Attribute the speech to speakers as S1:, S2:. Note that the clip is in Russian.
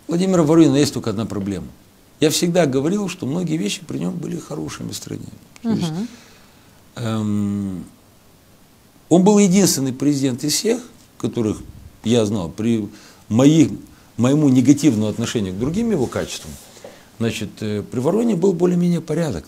S1: Владимира Воронина есть только одна проблема. Я всегда говорил, что многие вещи при нем были хорошими в стране. То есть, он был единственный президент из всех, которых я знал, при моему негативному отношению к другим его качествам, значит, при Вороне был более-менее порядок.